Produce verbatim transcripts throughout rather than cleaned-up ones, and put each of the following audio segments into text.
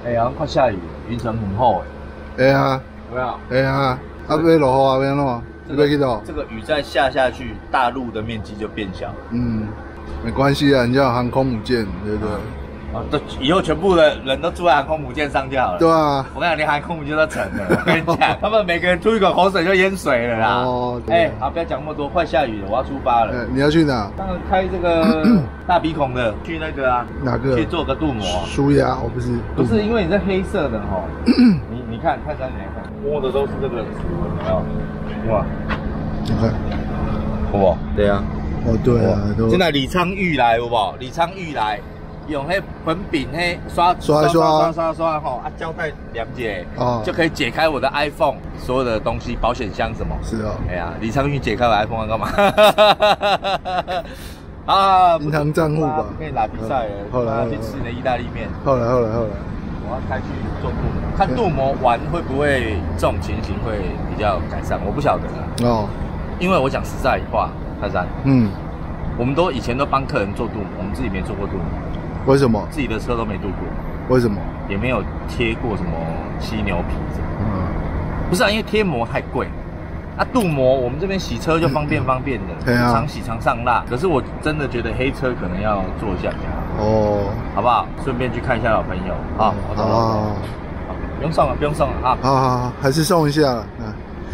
哎呀，快下雨了，云层很厚哎。哎啊， 有没有？ 哎啊，啊要落雨啊，要安怎？要去倒？ 这个雨再下下去，大陆的面积就变小。 嗯，没关系啊，人家有航空母舰，对不对？ 啊，都以后全部的人都住在航空母舰上就好了。 对啊， 我跟你讲，连航空母舰都沉了。我跟你讲，他们每个人吐一口口水就淹水了啦。哦，哎，好，不要讲那么多，快下雨了，我要出发了。 你要去哪？ 当然开这个大鼻孔的，去那个啊， 哪个？ 去做个镀膜。 舒压，我不是。 不是，因为你这黑色的哈，你你看，泰山你来看，摸的都是这个，有没有？哇， 你看， 好不好？对啊。 哦，对啊，都。 现在李昌钰来，好不好？李昌钰来。用迄粉饼迄刷刷刷刷刷刷吼，啊胶带连接，哦，就可以解开我的 iPhone 所有的东西，保险箱什么。是哦。哎呀，李昌钰解开我 iPhone 要干嘛？啊， 银行账户吧。 可以打比赛了。后来去吃你的意大利面。 后来后来后来， 我要开去做镀膜，看镀膜完会不会这种情形会比较改善，我不晓得啦。哦。因为我讲实在话，泰山，嗯，我们都以前都帮客人做镀膜，我们自己没做过镀膜。 为什么？ 自己的车都没镀过。为什么？也没有贴过什么犀牛皮什么。嗯。不是啊，因为贴膜太贵。啊，镀膜我们这边洗车就方便方便的，对啊，常洗常上蜡。可是我真的觉得黑车可能要做一下比较好。哦。好不好？顺便去看一下老朋友啊。好。好。不用送了，不用送了啊。 好好好，还是送一下。嗯。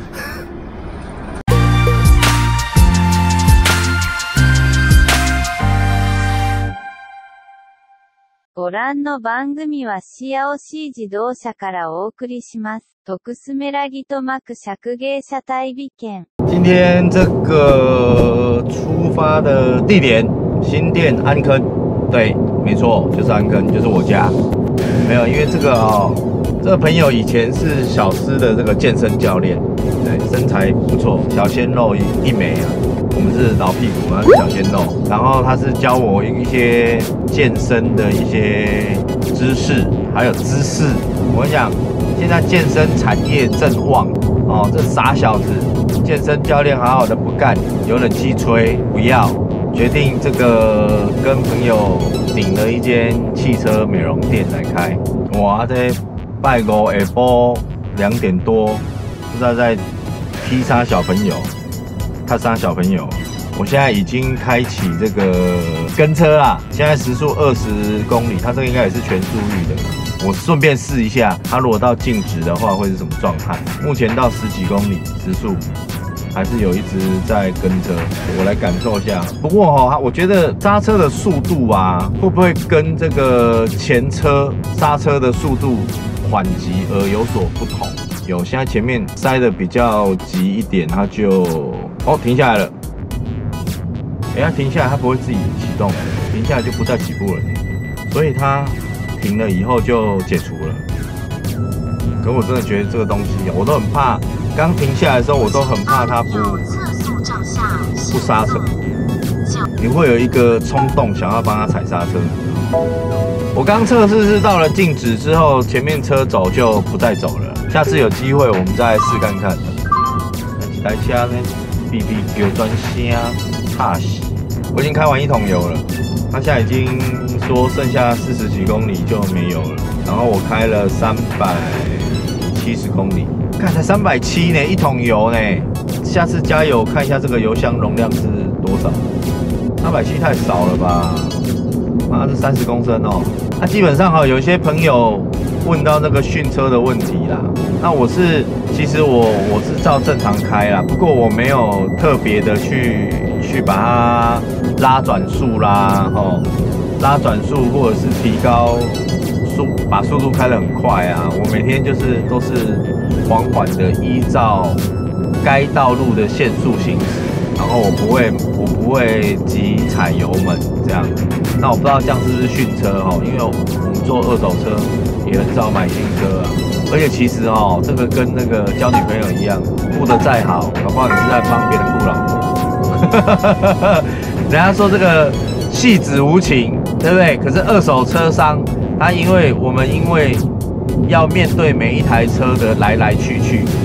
ご覧の番組はシアオシー自動車からお送りします。徳スメラギとマク釈芸車代備券。 今天这个出发的地点，新店安坑，对，没错，就是安坑，就是我家。没有，因为这个哦，这个朋友以前是小司的这个健身教练，对，身材不错，小鲜肉一一枚啊。我们是老屁股，他是小鲜肉，然后他是教我一些健身的一些知识，还有姿势。我跟你讲，现在健身产业正旺哦，这傻小子，健身教练好好的不干，有冷气吹不要，决定这个跟朋友顶了一间汽车美容店来开。哇，这拜五下晡两点多，不知道在踢杀小朋友。他杀小朋友，我现在已经开启这个跟车啦，现在时速二十公里，他这个应该也是全速域的。我顺便试一下，他如果到静止的话会是什么状态？目前到十几公里时速，还是有一直在跟车，我来感受一下。不过哈、哦，我觉得刹车的速度啊，会不会跟这个前车刹车的速度缓急而有所不同？有，现在前面塞的比较急一点，它就哦停下来了。哎，它停下来，它不会自己启动，停下来就不再起步了。所以它停了以后就解除了。可我真的觉得这个东西，我都很怕。刚停下来的时候，我都很怕它不不刹车。你会有一个冲动想要帮它踩刹车。我刚测试是到了静止之后，前面车走就不再走了。下次有机会我们再试看看。那几台车呢？哔哔叫专声，踏死。我已经开完一桶油了，它现在已经说剩下四十几公里就没油了。然后我开了三百七十公里，看才三百七呢，一桶油呢。下次加油看一下这个油箱容量是多少？三百七太少了吧？妈，这三十公升哦。那、啊、基本上哈，有一些朋友问到那个训车的问题啦。那我是，其实我我是照正常开啦，不过我没有特别的去去把它拉转速啦，吼，拉转速或者是提高速，把速度开得很快啊。我每天就是都是缓缓的依照该道路的限速行驶。然后我不会，我不会急踩油门这样。那我不知道这样是不是训车哈？因为我们做二手车也很少买新车啊。而且其实哦，这个跟那个交女朋友一样，顾得再好，搞不好你是在帮别人顾老婆。人家说这个戏子无情，对不对？可是二手车商他因为我们因为要面对每一台车的来来去去。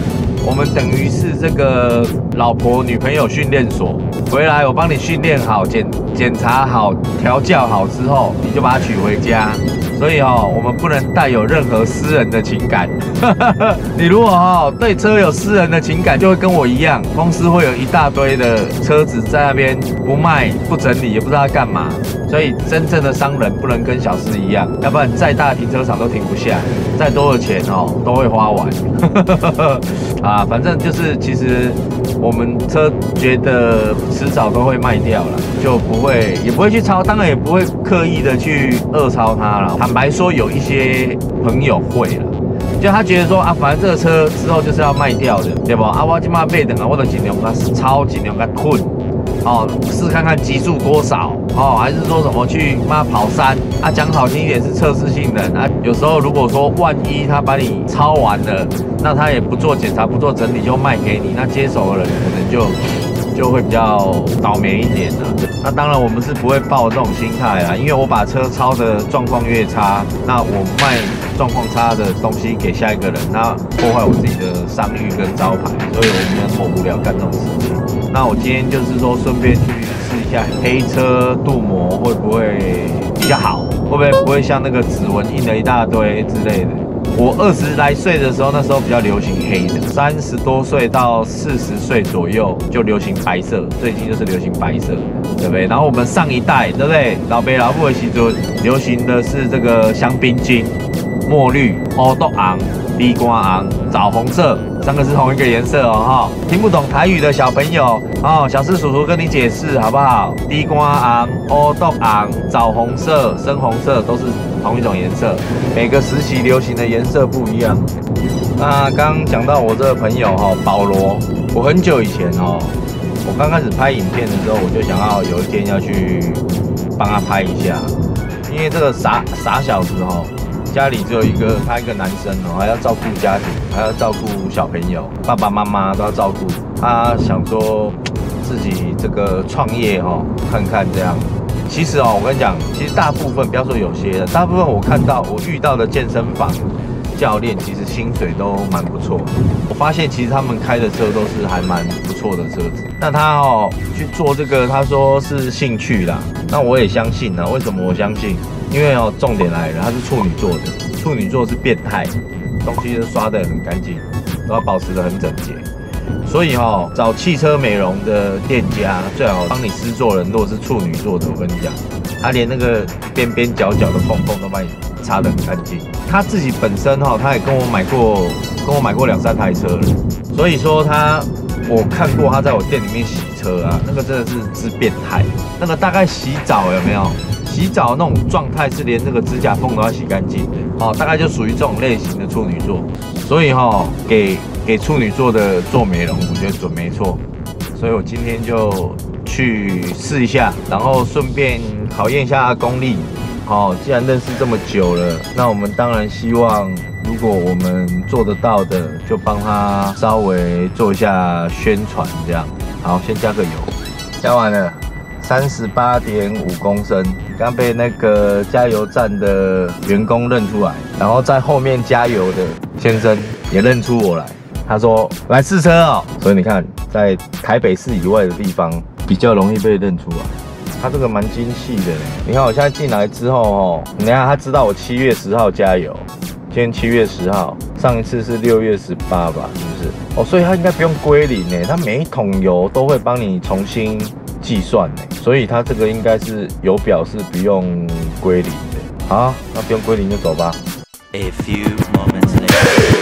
我们等于是这个老婆女朋友训练所，回来我帮你训练好，检检查好，调教好之后，你就把它娶回家。所以哦，我们不能带有任何私人的情感。你如果哦对车有私人的情感，就会跟我一样，公司会有一大堆的车子在那边不卖不整理，也不知道干嘛。所以真正的商人不能跟小司一样，要不然再大的停车场都停不下，再多的钱哦都会花完。啊，反正就是其实我们车觉得迟早都会卖掉了，就不会也不会去超，当然也不会刻意的去恶超它了。坦白说，有一些朋友会了。就他觉得说啊，反正这个车之后就是要卖掉的，对不？啊，我今嘛卖等啊，我的尽量它超尽量它困，哦，试看看极速多少，哦，还是说什么去妈跑山啊？讲好听一点是测试性能啊，有时候如果说万一他把你超完了，那他也不做检查不做整理就卖给你，那接手的人可能就。就会比较倒霉一点啦。那当然我们是不会抱这种心态啦，因为我把车超的状况越差，那我卖状况差的东西给下一个人，那破坏我自己的商誉跟招牌，所以我们受不了干这种事情。那我今天就是说顺便去试一下黑车镀膜会不会比较好，会不会不会像那个指纹印了一大堆之类的。我二十来岁的时候，那时候比较流行黑的，三十多岁到四十岁左右就流行白色，最近就是流行白色，对不对？然后我们上一代，对不对？老爸老母的时候流行的是这个香槟金、墨绿、欧豆昂、低瓜昂、枣红色，三个是同一个颜色哦哈。听不懂台语的小朋友哦，小师叔叔跟你解释好不好？低瓜昂、欧豆昂、枣红色、深红色都是同一种颜色，每个时期流行的颜色不一样。那刚刚讲到我这个朋友哈，保罗，我很久以前哦，我刚开始拍影片的时候，我就想要有一天要去帮他拍一下，因为这个傻傻小子哦，家里只有一个他一个男生哦，还要照顾家庭，还要照顾小朋友，爸爸妈妈都要照顾。他想说自己这个创业哦，看看这样。其实哦，我跟你讲，其实大部分不要说有些的，大部分我看到我遇到的健身房教练，其实薪水都蛮不错的。我发现其实他们开的车都是还蛮不错的车子。那他哦去做这个，他说是兴趣啦，那我也相信啦。为什么我相信？因为哦，重点来了，他是处女座的，处女座是变态，东西都刷得很干净，都要保持得很整洁。所以哈、哦，找汽车美容的店家最好帮你施作人。如果是处女座的，我跟你讲，他连那个边边角角的缝缝都帮你擦得很干净。他自己本身哈、哦，他也跟我买过，跟我买过两三台车了。所以说他，我看过他在我店里面洗车啊，那个真的是是变态。那个大概洗澡有没有？洗澡那种状态是连这个指甲缝都要洗干净的，哦，大概就属于这种类型的处女座。所以哈、哦，给给处女座的做美容，我觉得准没错。所以我今天就去试一下，然后顺便考验一下功力。好、哦，既然认识这么久了，那我们当然希望，如果我们做得到的，就帮他稍微做一下宣传，这样。好，先加个油，加完了。三十八点五公升，刚被那个加油站的员工认出来，然后在后面加油的先生也认出我来，他说来试车哦。所以你看，在台北市以外的地方比较容易被认出来。他这个蛮精细的，你看我现在进来之后哦，你看他知道我七月十号加油，今天七月十号，上一次是六月十八吧，是不是？哦，所以他应该不用归零呢，他每一桶油都会帮你重新计算呢，所以它这个应该是油表是不用归零的。好，那不用归零就走吧。A few moments later.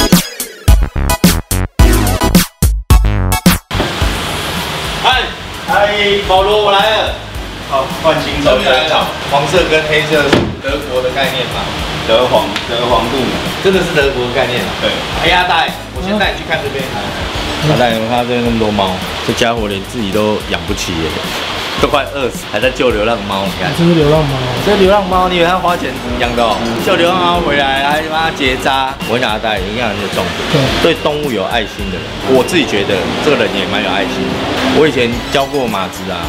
嗨，嗨，保罗，我来了。好，换新车来了。黄色跟黑色是德国的概念吗？ 德皇，德皇镀膜， 真的是德国的概念啊。 对。 哎呀，带，我先带你去看这边。阿带，你看这边那么多猫，这家伙连自己都养不起耶，都快饿死，还在救流浪猫。你看， 这是流浪猫， 这流浪猫，你以为它花钱养的哦？救流浪猫回来还帮它结扎。我想要带营养人的重点，对动物有爱心的人，我自己觉得这个人也蛮有爱心的。我以前教过马子啊，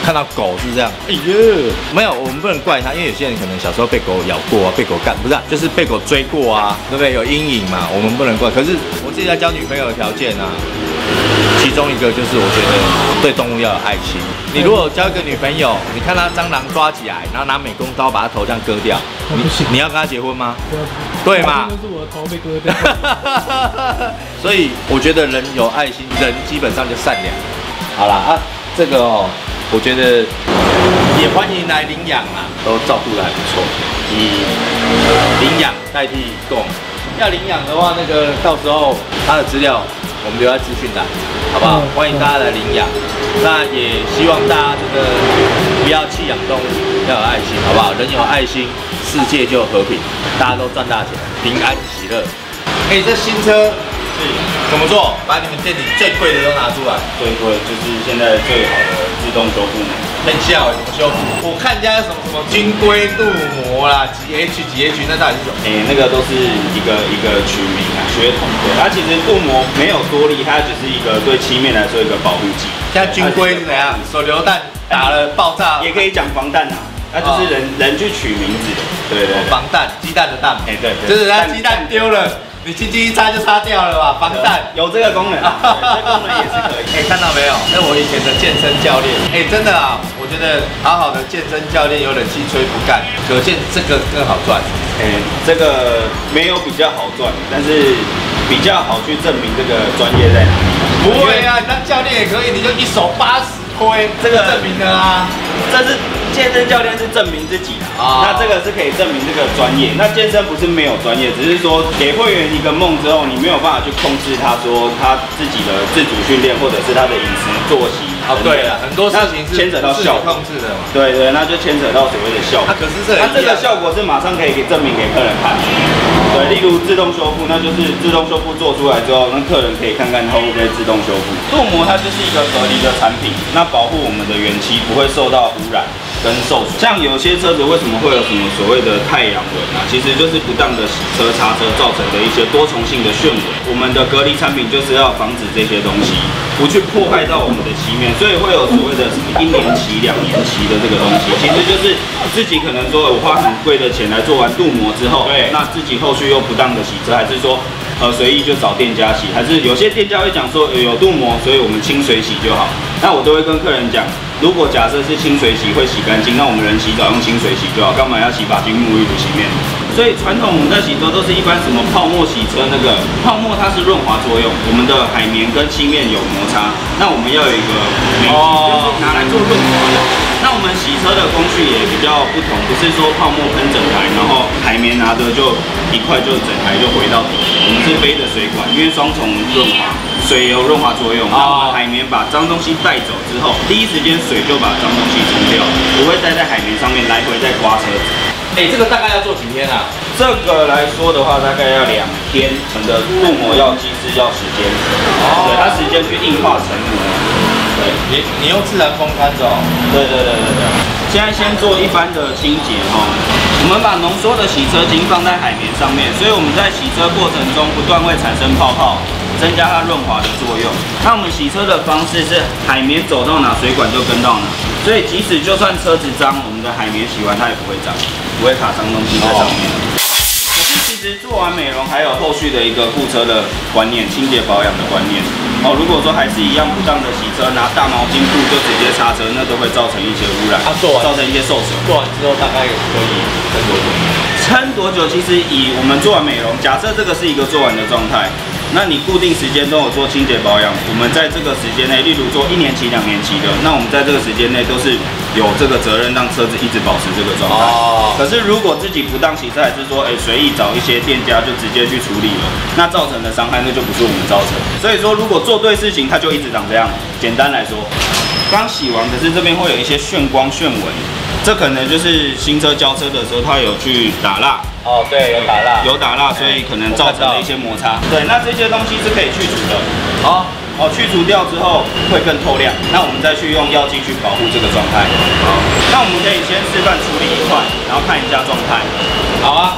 看到狗是这样，哎呦，没有，我们不能怪他，因为有些人可能小时候被狗咬过啊，被狗干，不是、啊，就是被狗追过啊，对不对？有阴影嘛，我们不能怪。可是我自己在交女朋友的条件啊，其中一个就是我觉得对动物要有爱心。你如果交一个女朋友，你看她蟑螂抓起来，然后拿美工刀把她头这样割掉，你你要跟她结婚吗？对嘛？ 就是我的头被割掉。 所以我觉得人有爱心，人基本上就善良。好啦啊，这个哦，我觉得也欢迎来领养啦，都照顾得还不错。以领养代替购买，要领养的话，那个到时候他的资料我们留在资讯栏，好不好？欢迎大家来领养。那也希望大家这个不要弃养动物，要有爱心，好不好？人有爱心，世界就和平，大家都赚大钱，平安喜乐。哎、欸，这新车是怎么做？把你们店里最贵的都拿出来。 最贵就是现在最好的自动修复膜。 很笑哎，怎么修复？我看人家什么什么军规镀膜啦，几 H 几 H， 那到底是什么？ 哎、欸，那个都是一个一个取名啊，血统。对，它其实镀膜没有多厉害，它只是一个对漆面来说一个保护剂。 现在军规是怎样？手榴弹打了爆炸， 也可以讲防弹啊。那就是人、哦、人去取名字的，对 对, 對。 防弹，鸡蛋的蛋嘛。 哎、欸，对, 對。 就是他鸡蛋丢了。你轻轻一擦就擦掉了吧，防弹有这个功能，这个功能也是可以。 哎、欸，看到没有？那我以前的健身教练，哎、欸，真的啊，我觉得好好的健身教练有冷气吹不干，可见这个更好赚。 哎、欸，这个没有比较好赚，但是比较好去证明这个专业在哪里。 不会啊，你当教练也可以，你就一手八十推，这个证明了啊。 这是健身教练是证明自己的啊，那这个是可以证明这个专业。那健身不是没有专业，只是说给会员一个梦之后，你没有办法去控制他说他自己的自主训练，或者是他的饮食作息。 哦，对了，很多事情是牵扯到效果控制的嘛。 对对，那就牵扯到所谓的效果。 那可是这， 那这个效果是马上可以给证明给客人看。对，例如自动修复，那就是自动修复做出来之后，那客人可以看看它会不会自动修复。镀膜它就是一个合理的产品，那保护我们的原漆不会受到污染跟受损。像有些车子为什么会有什么所谓的太阳纹啊？其实就是不当的洗车擦车造成的一些多重性的眩纹。我们的隔离产品就是要防止这些东西不去破坏到我们的漆面，所以会有所谓的什么一年期、两年期的这个东西。其实就是自己可能说我花很贵的钱来做完镀膜之后，对，那自己后续又不当的洗车，还是说呃随意就找店家洗，还是有些店家会讲说有镀膜，所以我们清水洗就好。那我都会跟客人讲，如果假设是清水洗会洗干净，那我们人洗澡用清水洗就好，干嘛要洗发精、沐浴乳、洗面？所以传统我们在洗车都是一般什么泡沫洗车，那个泡沫它是润滑作用，我们的海绵跟漆面有摩擦，那我们要有一个媒介，就是拿来做润滑的。那我们洗车的工序也比较不同，不是说泡沫喷整台，然后海绵拿着就一块就整台就回到底，我们是背着水管，因为双重润滑，水有润滑作用，那我们海绵把脏东西带走之后，第一时间水就把脏东西冲掉，不会再在海绵上面来回再刮车子。 哎、欸，这个大概要做几天啊？ 这个来说的话，大概要两天，我们的镀膜药剂是要时间，哦，对，它时间去硬化成膜。对， 你你用自然风干的哦。对对对对对。 现在先做一般的清洁哦，我们把浓缩的洗车精放在海绵上面，所以我们在洗车过程中不断会产生泡泡，增加它润滑的作用。那我们洗车的方式是海绵走到哪，水管就跟到哪，所以即使就算车子脏，我们的海绵洗完它也不会脏，不会卡脏东西在上面。可是其实做完美容还有后续的一个护车的观念，清洁保养的观念。哦，如果说还是一样不当的洗车，拿大毛巾布就直接擦车，那都会造成一些污染，它、啊、做完造成一些受损。 做完之后大概可以撑多久？ 撑多久？其实以我们做完美容，假设这个是一个做完的状态，那你固定时间都有做清洁保养，我们在这个时间内，例如做一年期、两年期的，那我们在这个时间内都是有这个责任让车子一直保持这个状态。哦。可是如果自己不当洗车，还是说，哎、欸，随意找一些店家就直接去处理了，那造成的伤害那就不是我们造成。所以说，如果做对事情，它就一直长这样。简单来说，刚洗完，可是这边会有一些眩光、眩纹，这可能就是新车交车的时候，它有去打蜡。 哦，对，有打蜡， 有打蜡，所以可能造成了一些摩擦。对，那这些东西是可以去除的。好，哦，去除掉之后会更透亮。那我们再去用药剂去保护这个状态。好，那我们可以先示范处理一块，然后看一下状态。 好啊。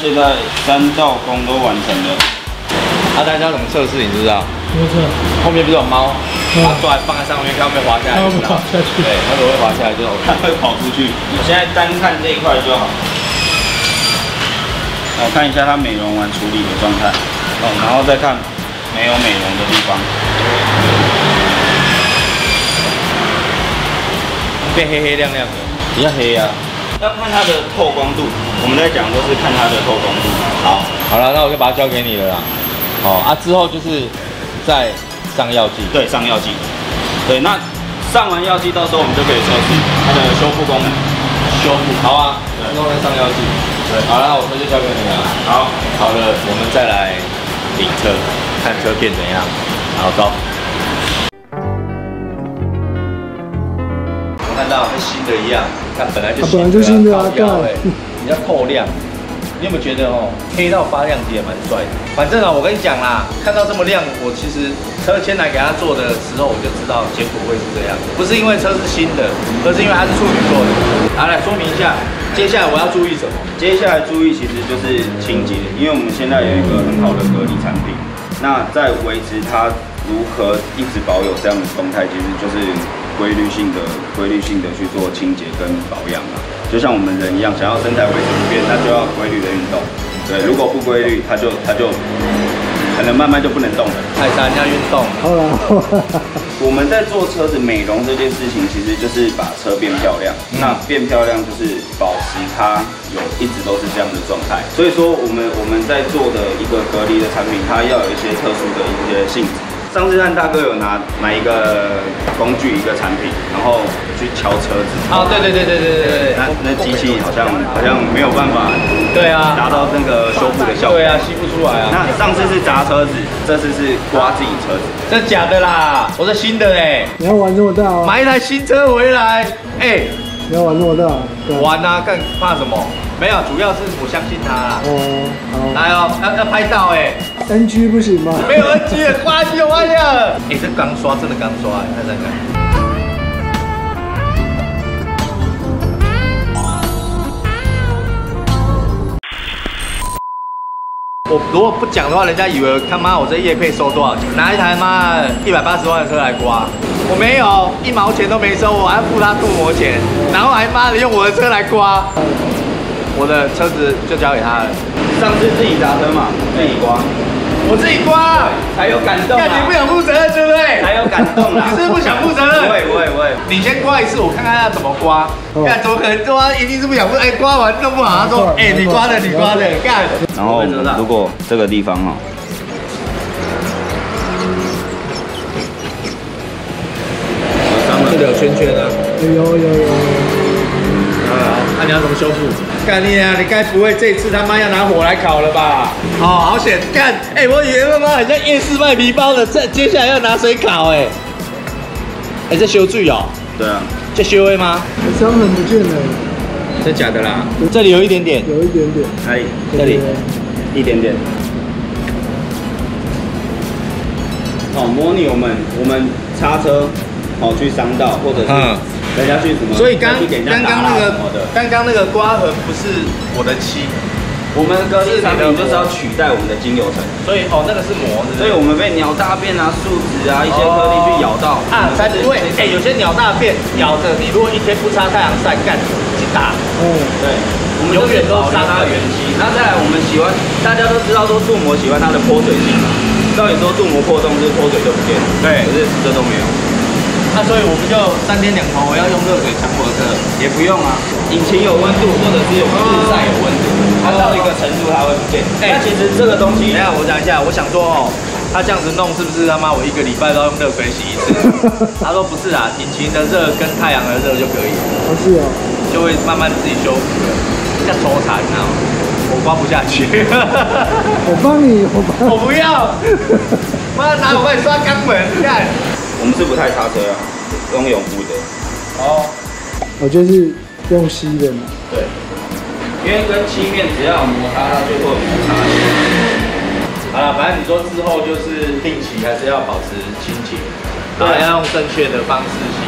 现在三道工都完成了。 啊，大家怎么测试？你知不知道？ 没错。 后面不是有猫，把抓来放在上面，看会不会滑下来？ 它会滑下去。 对，它如果会滑下来就 OK， 它会跑出去。我现在单看这一块就好。我看一下它美容完处理的状态，哦，然后再看没有美容的地方。 变黑黑亮亮的， 比较黑啊。要看它的透光度，我们在讲都是看它的透光度。好， 好了，那我就把它交给你了啦。哦啊，之后就是再上药剂。 对，上药剂。对，那上完药剂，到时候我们就可以测试它的修复功能。 修复，好啊，之后再上药剂。对，好了，那我车就交给你了。 好， 好了，我们再来领车，看车变怎样。好，走。看到跟新的一样，看本来就本来就新的啊，干， 比较透亮。你有没有觉得哦，黑到发亮其实也蛮帅的？反正啊，我跟你讲啦，看到这么亮，我其实车牵来给他做的时候，我就知道结果会是这样。不是因为车是新的，而是因为它是处女座的。好，来说明一下，接下来我要注意什么？ 接下来注意其实就是清洁，因为我们现在有一个很好的隔离产品，那在维持它如何一直保有这样的动态，其实就是规律性的、规律性的去做清洁跟保养啊。就像我们人一样，想要身材维持不变，那就要规律的运动。对，如果不规律，它就它就可能慢慢就不能动了。 泰山要运动。 好了， 我们在做车子美容这件事情，其实就是把车变漂亮。嗯、那变漂亮就是保持它有一直都是这样的状态。所以说，我们我们在做的一个隔离的产品，它要有一些特殊的一些性质。上次和大哥有拿买一个工具一个产品，然后去敲车子。 哦，对对对对对对对。 那那机器好像好像没有办法。 对啊。 达到那个修复的效果。 对啊，吸不出来啊。 那上次是砸车子，这次是刮自己车子。 这假的啦，我是新的哎。 你要玩这么大哦？ 买一台新车回来，哎。 你要玩这么大？ 玩啊，干怕什么？没有，主要是我相信他啦。 哦，好。 来哦，要要拍到哎。 N G 不行吗？ 没有 N G， 刮就刮呀。哎，这刚刷，真的刚刷，看看看。我如果不讲的话，人家以为他妈我这业配收多少钱？拿一台妈一百八十万的车来刮，我没有一毛钱都没收，我还付他镀膜钱，然后还妈的用我的车来刮，我的车子就交给他了。 上次自己砸车嘛，自己刮。 我自己刮才有感动啊！ 你不想负责任，对不对？ 才有感动啦！ 你是不是不想负责任？ 不会不会不会， 你先刮一次，我看看他怎么刮。看怎么可能刮？一定是不想负责。哎，刮完弄不好，他说：“哎，你刮的，你刮的，干。” 然后如果这个地方哈， 这里有圈圈啊。 有有有。 啊，那你要怎么修复？干你啊！你该不会这次他妈要拿火来烤了吧？哦，好险！干，哎、欸，我以为他妈很像夜市卖皮包的，这接下来要拿水烤、欸，哎，哎，这修水哦？ 对啊， 这修的吗？ 伤痕不见了， 真假的啦？这里有一点点， 有一点点， 哎， 这里一点点。哦，模拟我们我们擦车，哦去伤到或者是。嗯人家去什么？ 所以刚刚刚那个刚刚那个刮痕不是我的漆， 我们隔离产品就是要取代我们的精油层， 所以哦那个是膜， 所以我们被鸟大便啊、树脂啊一些颗粒去咬到啊，才不会。哎，有些鸟大便咬着你，如果一天不擦太阳晒，干去打。 嗯，对，我们永远都杀它的原漆。那再来，我们喜欢大家都知道说镀膜喜欢它的脱水性，照理说镀膜破洞就是脱水就不见了，对，可是这都没有。 那所以我们就三天两头，我要用热水强火车， 也不用啊。引擎有温度，或者是有日晒有温度，它到一个程度它会不见。哎，其实这个东西， 等一下我讲一下，我想说哦，他这样子弄是不是他妈我一个礼拜都要用热水洗一次？他说不是啊，引擎的热跟太阳的热就可以。 哦是哦， 就会慢慢自己修复了。像抽查，你看哦，我刮不下去。 我帮你，我帮。 我不要。妈拿我帮你刷肛门，看。 我们是不太擦车啊，用永肤的。 哦， 我就是用吸的嘛。 对，因为跟漆面只要摩擦，它就会有摩擦。 好了，反正你说之后就是定期还是要保持清洁，然后要用正确的方式洗。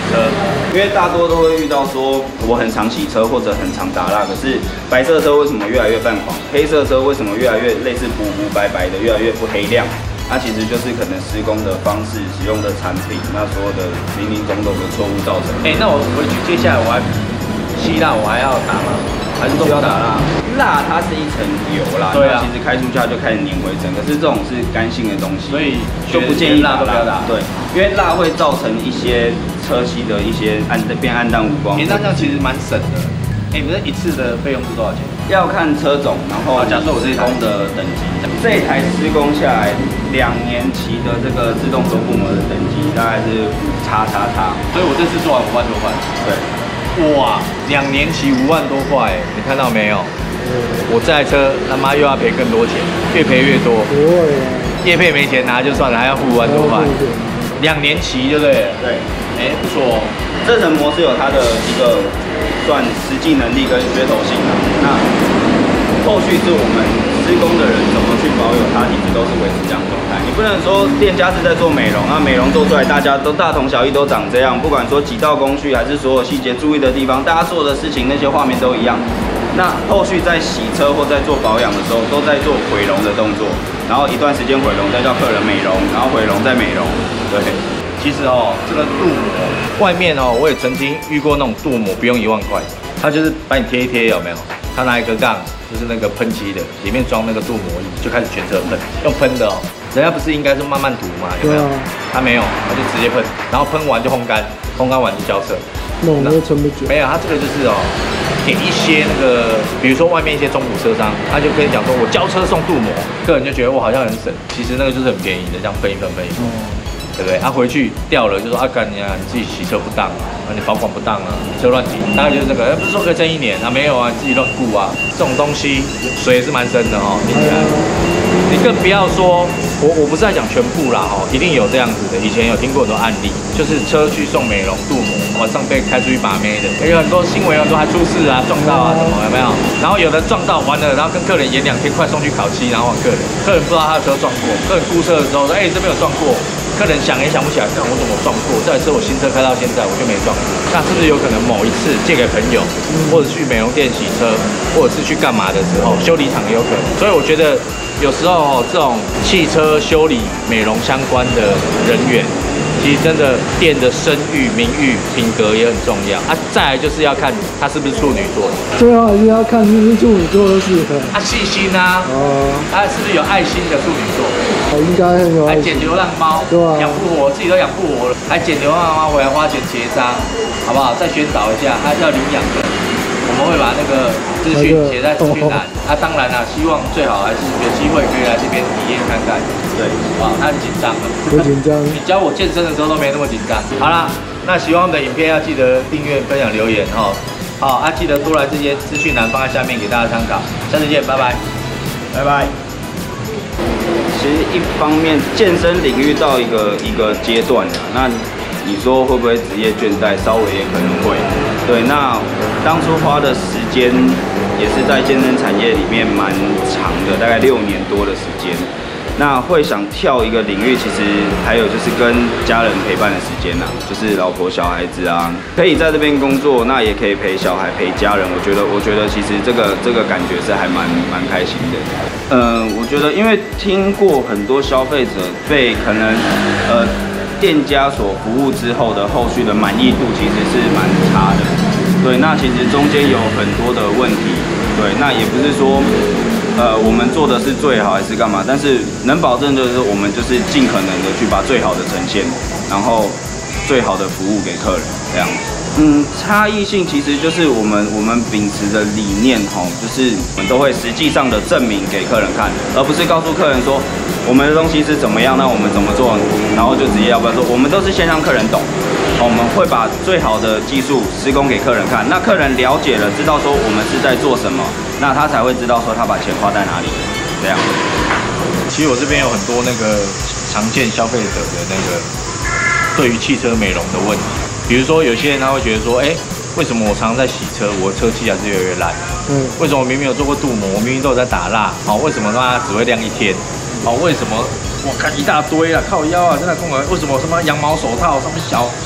车？ 因为大多都会遇到说，我很常洗车或者很常打蜡，可是白色车为什么越来越泛黄？黑色车为什么越来越类似糊糊白白的，越来越不黑亮？那、啊、其实就是可能施工的方式、使用的产品，那所有的零零总总的错误造成。 哎、欸，那我回去接下来我还吸蜡，我还要打吗？还是都不要打蜡？ 蜡它是一层油啦， 对啊， 其实开出去它就开始粘灰尘，可是这种是干性的东西， 所以就不建议蜡都不要打。 对，因为蜡会造成一些车漆的一些暗变暗淡无光。 哎、欸，那这样其实蛮省的。哎、欸，你们一次的费用是多少钱？ 要看车种，然后假设我这一台施工的等级，这一台施工下来两年期的这个自动修复膜的等级大概是五叉叉叉， 所以我这次做完五万多块。 对， 哇，两年期五万多块，你看到没有？我这台车他妈又要赔更多钱，越赔越多。 不会啊， 业配没钱拿就算了，还要付五万多块，两年期对不对？ 对， 哎、欸，不错哦。 这层膜是有它的一个算实际能力跟噱头性的。那后续是我们施工的人怎么去保有它，一直都是维持这样状态。你不能说店家是在做美容，那美容做出来大家都大同小异，都长这样，不管说几道工序还是所有细节注意的地方，大家做的事情那些画面都一样。那后续在洗车或在做保养的时候，都在做毁容的动作，然后一段时间毁容，再叫客人美容，然后毁容再美容。对， 其实哦，这个镀膜外面哦，我也曾经遇过那种镀膜不用一万块，他就是把你贴一贴，有没有？他拿一个杠，就是那个喷漆的，里面装那个镀膜液，就开始全车喷，用喷的哦。人家不是应该是慢慢涂吗？有没有？他没有，他就直接喷，然后喷完就烘干，烘干完就交车。 那我们撑不久。 没有，他这个就是哦。给一些那个，比如说外面一些中古车商，他就跟你讲说，我交车送镀膜，个人就觉得我好像很省，其实那个就是很便宜的，这样喷一喷喷一喷，嗯、对不对？他、啊、回去掉了就说啊，干你啊，你自己洗车不当啊，你保管不当啊，车乱停，大概就是这个。不是说可以撑一年啊，没有啊，你自己乱顾啊，这种东西水也是蛮深的哦，听起来。你更不要说，我我不是在讲全部啦哈，一定有这样子的。以前有听过很多案例，就是车去送美容镀膜，晚上被开出去把妹的，也有很多新闻，有很多还出事啊、撞到啊什么，有没有？然后有的撞到完了，然后跟客人延两天，快送去烤漆，然后还客人，客人不知道他的车撞过，客人估车的时候说，哎、欸，这边有撞过。客人想也想不起来，看我怎么撞过？这台车我新车开到现在我就没撞过，那是不是有可能某一次借给朋友，或者去美容店洗车，或者是去干嘛的时候，修理厂也有可能。所以我觉得有时候这种汽车修理、美容相关的人员，其实真的店的声誉、名誉、品格也很重要啊。再来就是要看他是不是处女座， 最后还是要看是不是处女座的适合。 他细心啊， 哦， 他是不是有爱心的处女座？ 哦，应该很有爱心。 还捡流浪猫， 对啊， 养不活，自己都养不活了，还捡流浪猫回来花钱结扎，好不好？再宣导一下，他要领养的，我们会把那个资讯写在资讯栏。啊，当然啦，希望最好还是有机会可以来这边体验看看。对，哇，他很紧张了， 不紧张。 你教我健身的时候都没那么紧张。好啦，那喜欢我们的影片要记得订阅、分享、留言哈。好，啊，记得多来这些资讯栏放在下面给大家参考。下次见，拜拜， 拜拜。其实一方面，健身领域到一个一个阶段了，那你说会不会职业倦怠？稍微也可能会。对，那当初花的时间也是在健身产业里面蛮长的，大概六年多的时间。那会想跳一个领域，其实还有就是跟家人陪伴的时间呐、啊，就是老婆小孩子啊，可以在这边工作，那也可以陪小孩陪家人。我觉得，我觉得其实这个这个感觉是还蛮蛮开心的。呃，我觉得因为听过很多消费者被可能呃店家所服务之后的后续的满意度其实是蛮差的。对，那其实中间有很多的问题。对，那也不是说。呃，我们做的是最好还是干嘛？但是能保证就是我们就是尽可能的去把最好的呈现，然后最好的服务给客人这样子。嗯，差异性其实就是我们我们秉持的理念吼，就是我们都会实际上的证明给客人看，而不是告诉客人说我们的东西是怎么样，那我们怎么做，然后就直接要不要说，我们都是先让客人懂。我们会把最好的技术施工给客人看，那客人了解了，知道说我们是在做什么，那他才会知道说他把钱花在哪里。这样。 其实我这边有很多那个常见消费者的那个对于汽车美容的问题，比如说有些人他会觉得说，哎、欸，为什么我常常在洗车，我的车漆还是越来越烂？嗯，为什么我明明有做过镀膜，我明明都有在打蜡，好、哦，为什么它只会亮一天？好、哦，为什么我看一大堆啊，靠腰啊，真的跟我为什么什么羊毛手套上面小？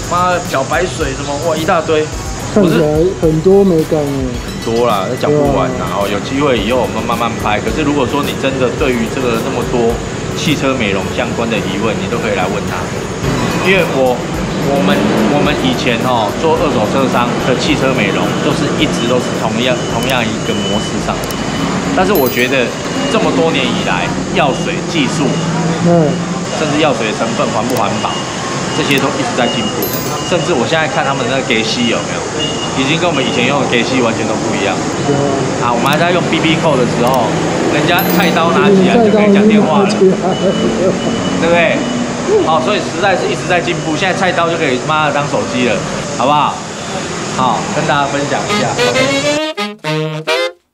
妈漂白水什么哇一大堆， 看起来很多美感哎。 很多啦，讲不完啦。然后有机会以后我们慢慢拍。可是如果说你真的对于这个那么多汽车美容相关的疑问，你都可以来问他，因为我我们我们以前哦做二手车商的汽车美容，都是一直都是同样同样一个模式上。但是我觉得这么多年以来，药水技术， 嗯， 甚至药水的成分环不环保，这些都一直在进步。甚至我现在看他们的那个 G C 有没有，已经跟我们以前用的 G C 完全都不一样。啊，我们还在用 B B 扣的时候，人家菜刀拿起来就可以讲电话了，对不对？好，所以时代是一直在进步，现在菜刀就可以妈的当手机了，好不好？好，跟大家分享一下。OK。